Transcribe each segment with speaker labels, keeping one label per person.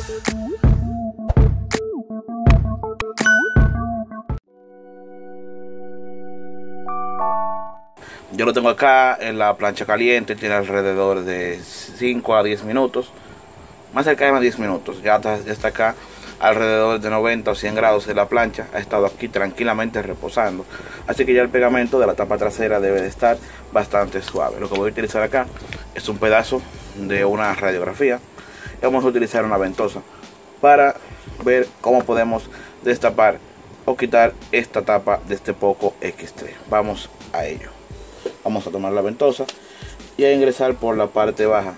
Speaker 1: Yo lo tengo acá en la plancha caliente, tiene alrededor de 5 a 10 minutos, más cerca de 10 minutos, ya está acá alrededor de 90 o 100 grados en la plancha, ha estado aquí tranquilamente reposando, así que ya el pegamento de la tapa trasera debe de estar bastante suave. Lo que voy a utilizar acá es un pedazo de una radiografía y vamos a utilizar una ventosa para ver cómo podemos destapar o quitar esta tapa de este Poco X3. Vamos a ello. Vamos a tomar la ventosa y a ingresar por la parte baja.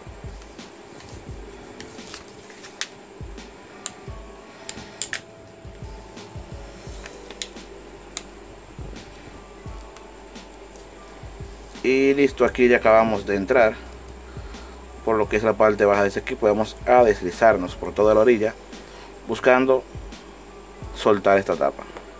Speaker 1: Y listo, aquí ya acabamos de entrar por lo que es la parte baja de ese equipo. Vamos a deslizarnos por toda la orilla buscando soltar esta tapa.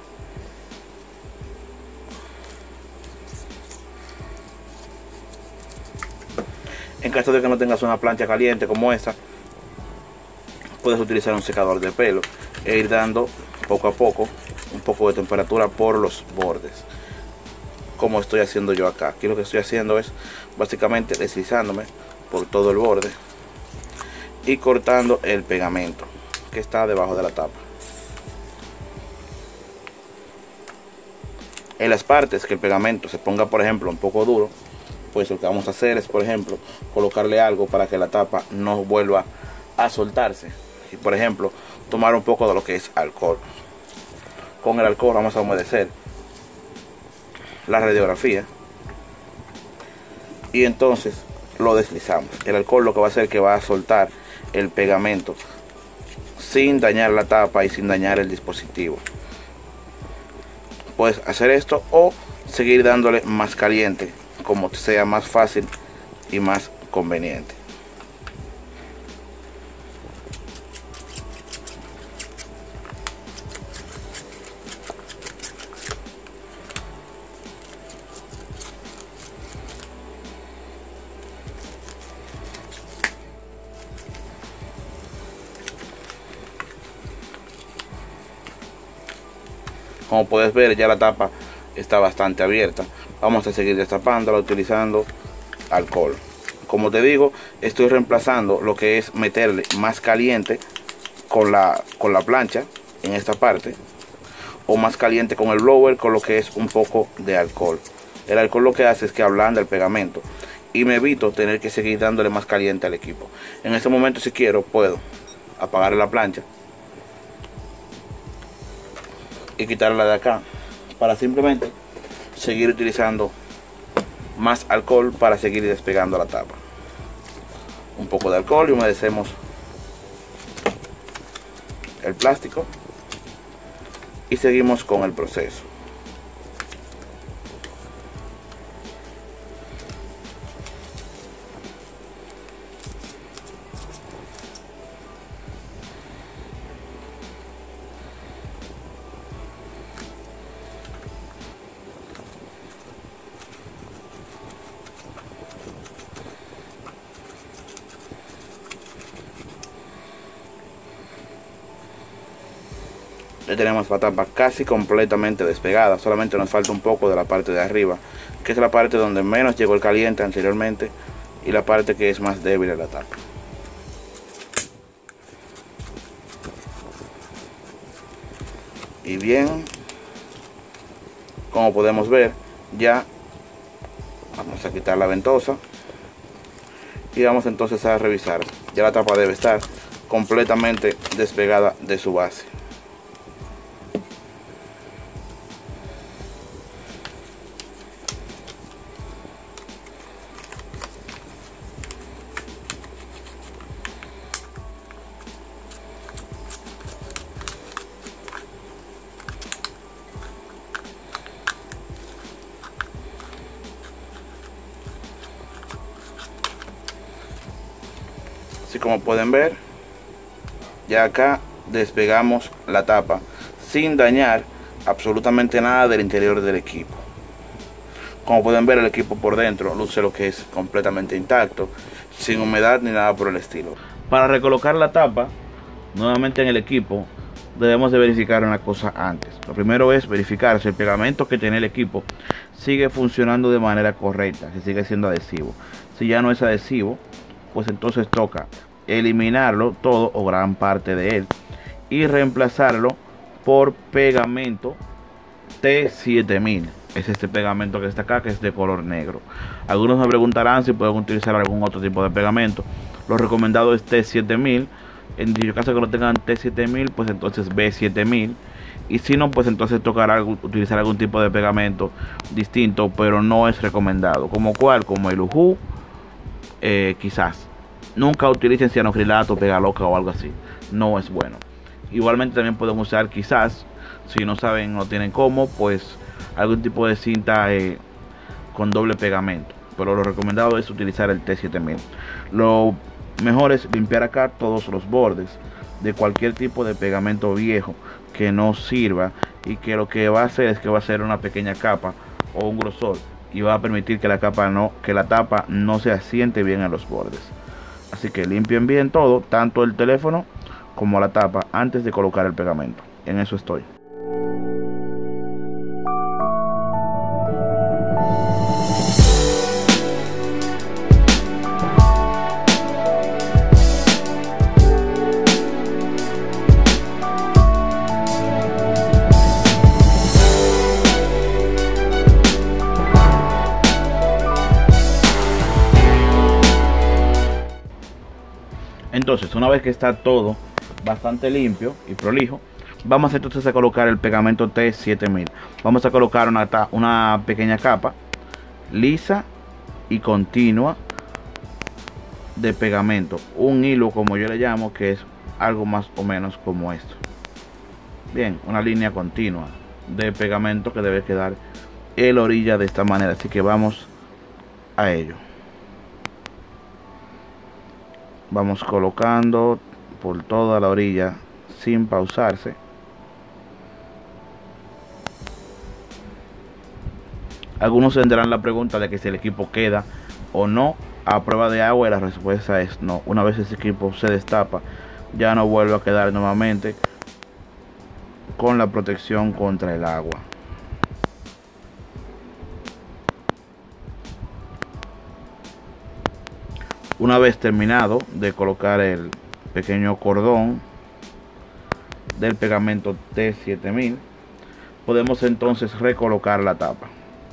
Speaker 1: En caso de que no tengas una plancha caliente como esta, puedes utilizar un secador de pelo e ir dando poco a poco un poco de temperatura por los bordes, como estoy haciendo yo acá. Aquí lo que estoy haciendo es básicamente deslizándome por todo el borde y cortando el pegamento que está debajo de la tapa. En las partes que el pegamento se ponga, por ejemplo, un poco duro, pues lo que vamos a hacer es, por ejemplo, colocarle algo para que la tapa no vuelva a soltarse. Y por ejemplo, tomar un poco de lo que es alcohol. Con el alcohol vamos a humedecer la radiografía y entonces lo deslizamos. El alcohol lo que va a hacer es que va a soltar el pegamento sin dañar la tapa y sin dañar el dispositivo. Puedes hacer esto o seguir dándole más caliente, como te sea más fácil y más conveniente. Como puedes ver, ya la tapa está bastante abierta. Vamos a seguir destapándola utilizando alcohol. Como te digo, estoy reemplazando lo que es meterle más caliente con la plancha en esta parte, o más caliente con el blower con lo que es un poco de alcohol. El alcohol lo que hace es que ablanda el pegamento y me evito tener que seguir dándole más caliente al equipo. En este momento, si quiero, puedo apagar la plancha y quitarla de acá para simplemente seguir utilizando más alcohol para seguir despegando la tapa. Un poco de alcohol y humedecemos el plástico y seguimos con el proceso. Ya tenemos la tapa casi completamente despegada, solamente nos falta un poco de la parte de arriba, que es la parte donde menos llegó el caliente anteriormente y la parte que es más débil de la tapa. Y bien, como podemos ver, ya vamos a quitar la ventosa y vamos entonces a revisar. Ya la tapa debe estar completamente despegada de su base. Así como pueden ver, ya acá despegamos la tapa sin dañar absolutamente nada del interior del equipo. Como pueden ver, el equipo por dentro luce lo que es completamente intacto, sin humedad ni nada por el estilo. Para recolocar la tapa, Nuevamente en el equipo debemos de verificar una cosa antes. Lo primero es verificar si el pegamento que tiene el equipo sigue funcionando de manera correcta, si sigue siendo adhesivo. Si ya no es adhesivo, pues entonces toca eliminarlo todo o gran parte de él y reemplazarlo por pegamento T7000. Es este pegamento que está acá, que es de color negro. Algunos me preguntarán si pueden utilizar algún otro tipo de pegamento. Lo recomendado es T7000. En dicho caso que no tengan T7000, pues entonces B7000. Y si no, pues entonces tocará utilizar algún tipo de pegamento distinto, pero no es recomendado. Como cuál, como el Uhu, quizás. Nunca utilicen cianocrilato, pegaloca o algo así. No es bueno. Igualmente también pueden usar quizás, si no saben o tienen cómo, pues algún tipo de cinta con doble pegamento. Pero lo recomendado es utilizar el T7000. Lo mejor es limpiar acá todos los bordes de cualquier tipo de pegamento viejo que no sirva y que lo que va a hacer es que va a hacer una pequeña capa o un grosor y va a permitir que la tapa no se asiente bien en los bordes. Así que limpien bien todo, tanto el teléfono como la tapa, antes de colocar el pegamento. En eso estoy. Entonces, una vez que está todo bastante limpio y prolijo, vamos entonces a colocar el pegamento T7000. Vamos a colocar una pequeña capa lisa y continua de pegamento, un hilo como yo le llamo, que es algo más o menos como esto. Bien, una línea continua de pegamento que debe quedar en la orilla de esta manera. Así que vamos a ello. Vamos colocando por toda la orilla sin pausarse. Algunos tendrán la pregunta de que si el equipo queda o no a prueba de agua, y la respuesta es no. Una vez ese equipo se destapa, ya no vuelve a quedar nuevamente con la protección contra el agua. Una vez terminado de colocar el pequeño cordón del pegamento T7000, podemos entonces recolocar la tapa.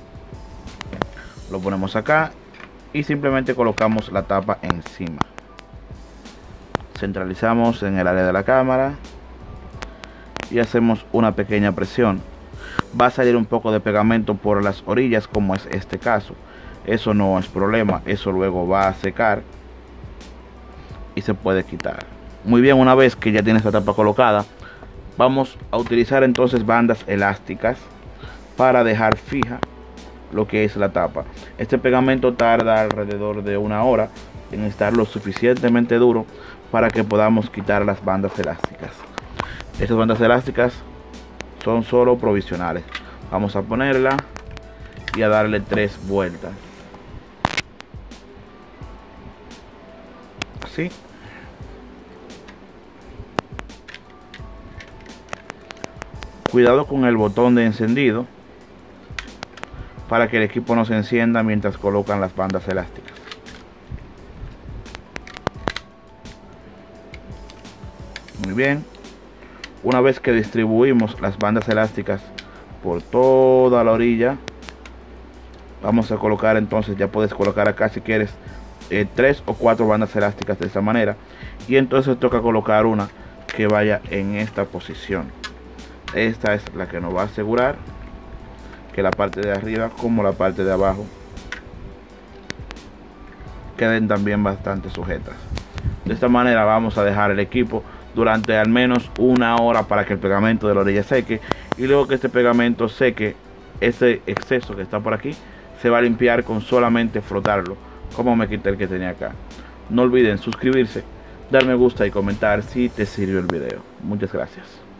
Speaker 1: Lo ponemos acá y simplemente colocamos la tapa encima. Centralizamos en el área de la cámara y hacemos una pequeña presión. Va a salir un poco de pegamento por las orillas, como es este caso. Eso no es problema, eso luego va a secar y se puede quitar. Muy bien, una vez que ya tienes la tapa colocada, vamos a utilizar entonces bandas elásticas para dejar fija lo que es la tapa. Este pegamento tarda alrededor de 1 hora en estar lo suficientemente duro para que podamos quitar las bandas elásticas. Estas bandas elásticas son solo provisionales. Vamos a ponerla y a darle 3 vueltas. Así. Cuidado con el botón de encendido para que el equipo no se encienda mientras colocan las bandas elásticas. Muy bien. Una vez que distribuimos las bandas elásticas por toda la orilla, vamos a colocar entonces, ya puedes colocar acá si quieres 3 o 4 bandas elásticas de esta manera, y entonces toca colocar una que vaya en esta posición. Esta es la que nos va a asegurar que la parte de arriba como la parte de abajo queden también bastante sujetas. De esta manera vamos a dejar el equipo durante al menos 1 hora para que el pegamento de la orilla seque, y luego que este pegamento seque, ese exceso que está por aquí se va a limpiar con solamente frotarlo, como me quité el que tenía acá. No olviden suscribirse, dar me gusta y comentar si te sirvió el video. Muchas gracias.